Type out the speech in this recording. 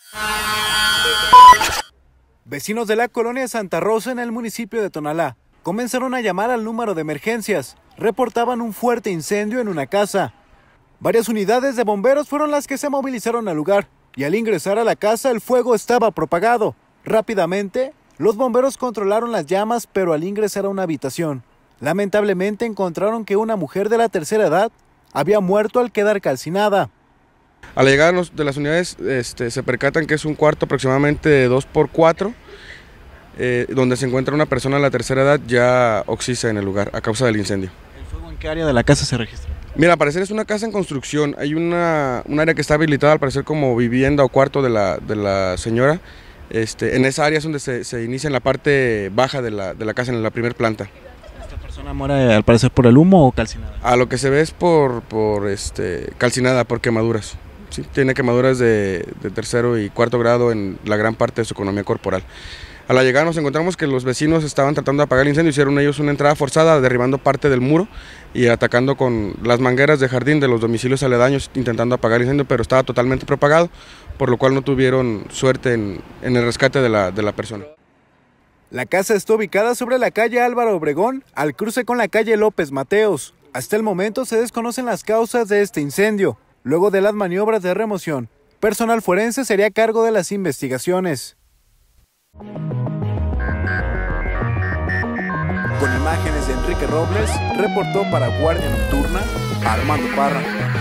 Vecinos de la colonia Santa Rosa en el municipio de Tonalá comenzaron a llamar al número de emergencias. Reportaban un fuerte incendio en una casa. Varias unidades de bomberos fueron las que se movilizaron al lugar y al ingresar a la casa el fuego estaba propagado. Rápidamente, los bomberos controlaron las llamas, pero al ingresar a una habitación, lamentablemente encontraron que una mujer de la tercera edad había muerto al quedar calcinada. Al llegar de las unidades se percatan que es un cuarto aproximadamente de 2x4, donde se encuentra una persona de la tercera edad ya oxisa en el lugar a causa del incendio. ¿El fuego en qué área de la casa se registra? Mira, al parecer es una casa en construcción, hay un área que está habilitada al parecer como vivienda o cuarto de la señora. En esa área es donde se inicia en la parte baja de la casa, en la primera planta. ¿Esta persona muere al parecer por el humo o calcinada? A lo que se ve es por calcinada, por quemaduras. Sí, tiene quemaduras de tercero y cuarto grado en la gran parte de su economía corporal. A la llegada nos encontramos que los vecinos estaban tratando de apagar el incendio, hicieron ellos una entrada forzada, derribando parte del muro y atacando con las mangueras de jardín de los domicilios aledaños, intentando apagar el incendio, pero estaba totalmente propagado, por lo cual no tuvieron suerte en el rescate de la persona. La casa está ubicada sobre la calle Álvaro Obregón, al cruce con la calle López Mateos. Hasta el momento se desconocen las causas de este incendio. Luego de las maniobras de remoción, personal forense sería a cargo de las investigaciones. Con imágenes de Enrique Robles, reportó para Guardia Nocturna, Armando Parra.